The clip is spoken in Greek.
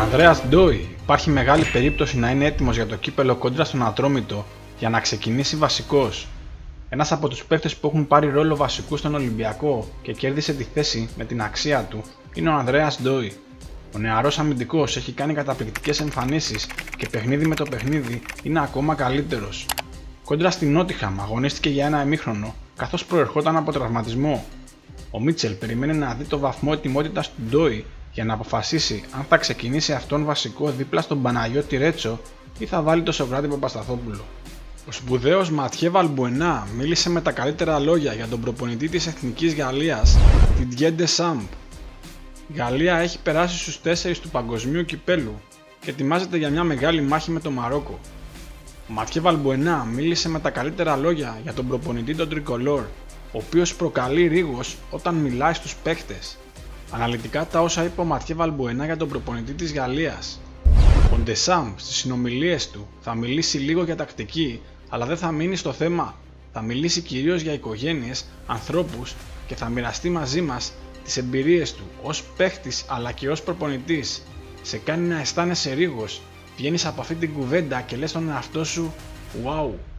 Ανδρέας Ντόι υπάρχει μεγάλη περίπτωση να είναι έτοιμος για το κύπελλο κόντρα στον Ατρόμητο για να ξεκινήσει βασικός. Ένας από τους παίκτες που έχουν πάρει ρόλο βασικού στον Ολυμπιακό και κέρδισε τη θέση με την αξία του είναι ο Ανδρέας Ντόι. Ο νεαρός αμυντικός έχει κάνει καταπληκτικές εμφανίσεις και παιχνίδι με το παιχνίδι είναι ακόμα καλύτερος. Κόντρα στην Νότιχαμ αγωνίστηκε για ένα ημίχρονο καθώς προερχόταν από τραυματισμό. Ο Μίτσελ περιμένει να δει το βαθμό ετοιμότητας του Ντόι για να αποφασίσει αν θα ξεκινήσει αυτόν βασικό δίπλα στον Παναγιώτη Ρέτσο ή θα βάλει το Σοκράτη Παπασταθόπουλο. Ο σπουδαίος Ματιέ Βαλμπουενά μίλησε με τα καλύτερα λόγια για τον προπονητή της Εθνικής Γαλλίας, Didier Deschamps. Η Γαλλία έχει περάσει στους 4 του παγκοσμίου κυπέλου και ετοιμάζεται για μια μεγάλη μάχη με το Μαρόκο. Ο Ματιέ Βαλμπουενά μίλησε με τα καλύτερα λόγια για τον προπονητή των Τρικολόρ, ο οποίος προκαλεί ρίγος όταν μιλάει στους παίκτες. Αναλυτικά τα όσα είπε ο Ματιέ Βαλμπουενά για τον προπονητή της Γαλλίας. Ο Ντεσάμπ στις συνομιλίες του θα μιλήσει λίγο για τακτική, αλλά δεν θα μείνει στο θέμα. Θα μιλήσει κυρίως για οικογένειες, ανθρώπους και θα μοιραστεί μαζί μας τις εμπειρίες του ως παίχτης αλλά και ως προπονητής. Σε κάνει να αισθάνεσαι ρίγος, βγαίνεις από αυτή την κουβέντα και λες στον εαυτό σου «Wow».